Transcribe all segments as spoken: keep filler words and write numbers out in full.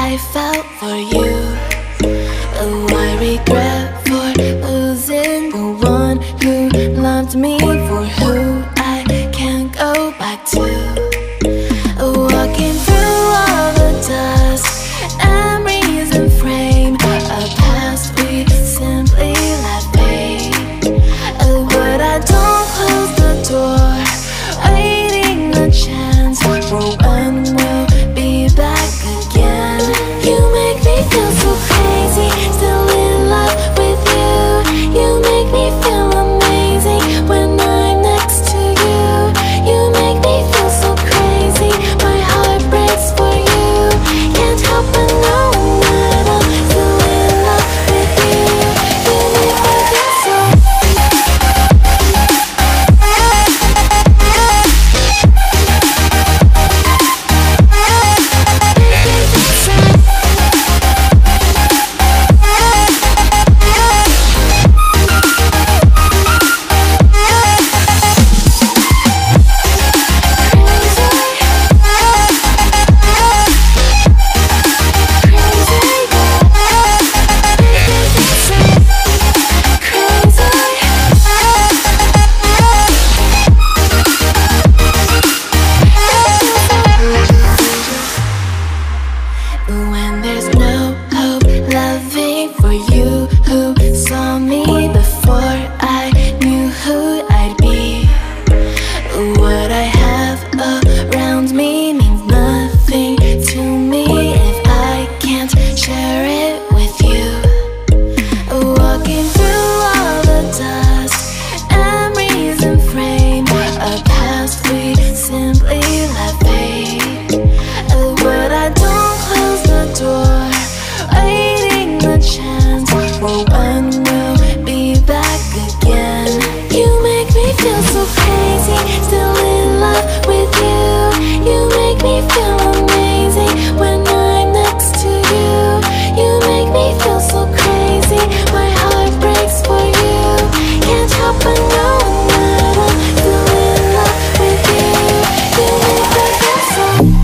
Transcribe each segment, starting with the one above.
I felt for you. Oh, I regret for losing the one who loved me, for who I can't go back to. Walking through all the dust, memories and frame a past we simply let fade. Oh, but I don't close the door, waiting a chance for when we'll be back again. You make me feel so crazy, still in love with you. You make me feel amazing when I'm next to you. You make me feel so crazy, my heart breaks for you. Can't help but know that I'm still in love with you. You make me feel so. When there's no hope, loving for you who saw me before I knew who I'd be. What I have around me means nothing to me if I can't share it with you. Walking through all the dust, memories and frame a past we simply let fade. But I don't close the door, waiting the chance for when we'll be back again. You make me feel so crazy, still in love with you. You make me feel amazing when I'm next to you. You make me feel so crazy, my heart breaks for you. Can't help but know that I'm still in love with you. You make me feel so.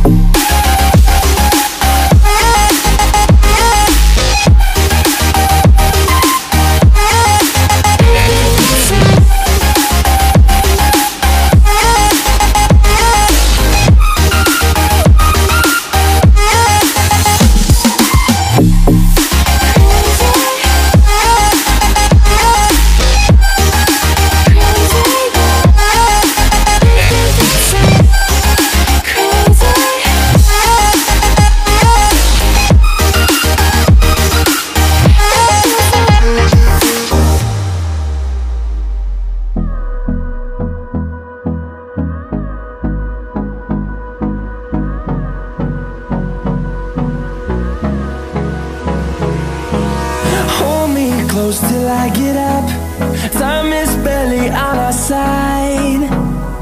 Close till I get up. Time is barely on our side.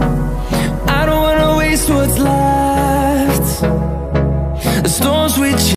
I don't wanna waste what's left. The storms we